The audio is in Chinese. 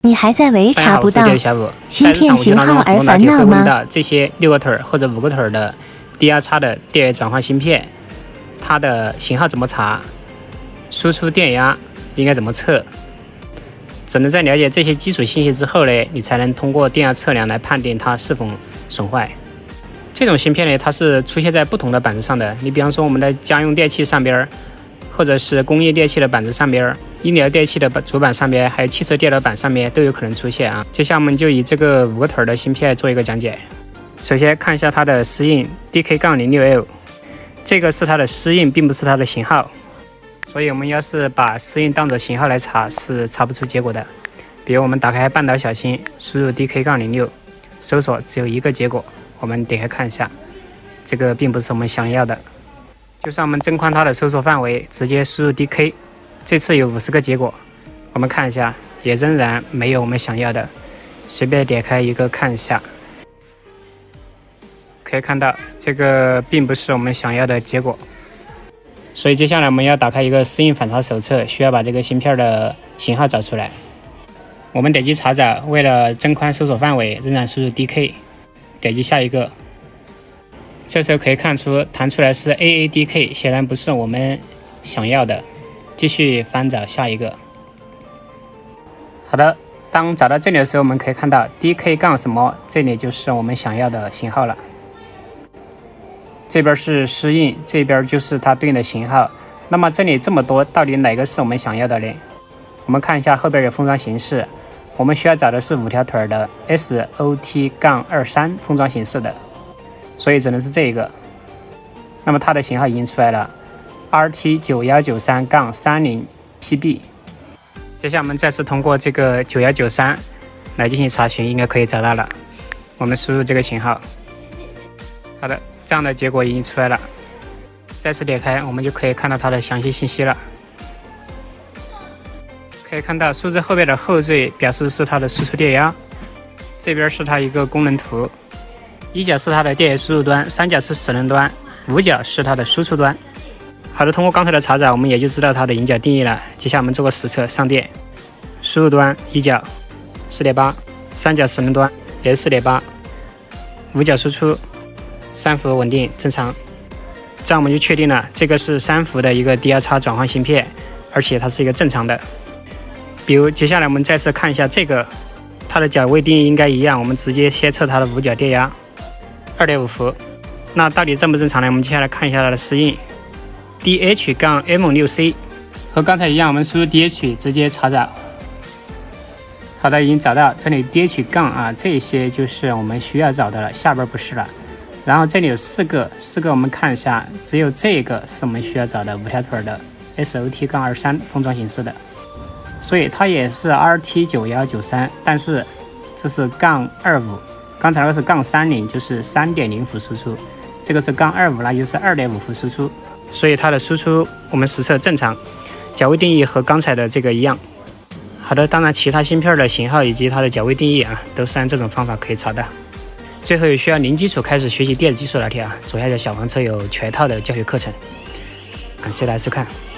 你还在为查不到芯片型号而烦恼吗？ 这些6个腿或者5个腿的 DR-X 的电源转换芯片，它的型号怎么查？输出电压应该怎么测？只能在了解这些基础信息之后呢，你才能通过电压测量来判定它是否损坏。这种芯片呢，它是出现在不同的板子上的。你比方说我们的家用电器上边，或者是工业电器的板子上边，医疗电器的主板上边，还有汽车电脑板上面都有可能出现啊。接下来我们就以这个5个腿的芯片做一个讲解。首先看一下它的适应 DK-06L， 这个是它的适应，并不是它的型号。所以我们要是把适应当做型号来查，是查不出结果的。比如我们打开半岛小新，输入 DK-06， 搜索只有一个结果。我们点开看一下，这个并不是我们想要的。就算我们增宽它的搜索范围，直接输入 DK， 这次有50个结果。我们看一下，也仍然没有我们想要的。随便点开一个看一下，可以看到这个并不是我们想要的结果。所以接下来我们要打开一个适应反查手册，需要把这个芯片的型号找出来。我们点击查找，为了增宽搜索范围，仍然输入 DK， 点击下一个。这时候可以看出弹出来是 AADK， 显然不是我们想要的。继续翻找下一个。好的，当找到这里的时候，我们可以看到 DK 杠什么，这里就是我们想要的型号了。这边是适应，这边就是它对应的型号。那么这里这么多，到底哪个是我们想要的呢？我们看一下后边有封装形式，我们需要找的是5条腿的 SOT-23 封装形式的，所以只能是这一个。那么它的型号已经出来了 RT9193-30PB。接下来我们再次通过这个9193来进行查询，应该可以找到了。我们输入这个型号。好的。这样的结果已经出来了，再次点开，我们就可以看到它的详细信息了。可以看到数字后边的后缀表示是它的输出电压，这边是它一个功能图，一角是它的电源输入端，三角是使能端，5角是它的输出端。好的，通过刚才的查找，我们也就知道它的引脚定义了。接下来我们做个实测，上电，输入端一角 4.8， 三角使能端也是 4.8， 5角输出。3伏稳定正常，这样我们就确定了这个是3伏的一个 DR-X 转换芯片，而且它是一个正常的。比如接下来我们再次看一下这个，它的角位定义应该一样，我们直接先测它的5角电压 2.5 伏。那到底正不正常呢？我们接下来看一下它的适应 DH-M6C， 和刚才一样，我们输入 DH 直接查找。好的，已经找到，这里 DH- 这些就是我们需要找的了，下边不是了。然后这里有4个，我们看一下，只有这个是我们需要找的5条腿的 SOT-23 封装形式的，所以它也是 RT9193， 但是这是-25，刚才那个是-30，就是3.0伏输出，这个是-25，那就是 2.5 伏输出，所以它的输出我们实测正常，角位定义和刚才的这个一样。好的，当然其他芯片的型号以及它的角位定义都是按这种方法可以查的。最后有需要零基础开始学习电子技术那题左下角小黄车有全套的教学课程，感谢大家收看。